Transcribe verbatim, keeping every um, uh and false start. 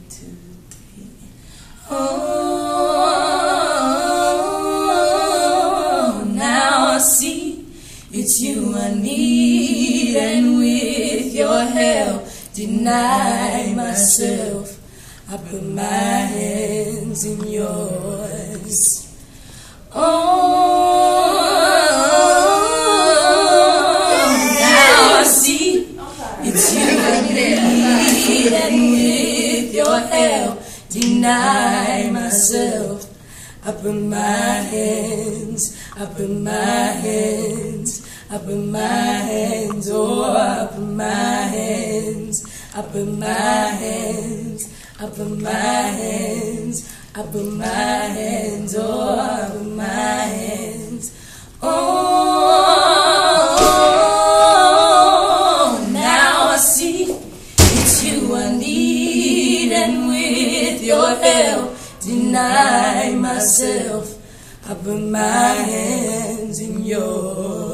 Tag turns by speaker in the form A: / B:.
A: two, three. Oh, now I see it's you I need, and with your help, deny myself. I put my hands in yours. Oh, now I see it's you I need, and with your help, deny myself. I put my hands, I put my hands, I put my hands, oh, I put my hands, I put my hands, I put my hands, I put my hands, oh, I put my hands, oh, now I see it's you I need, and with your help, deny myself. I put my hands in yours.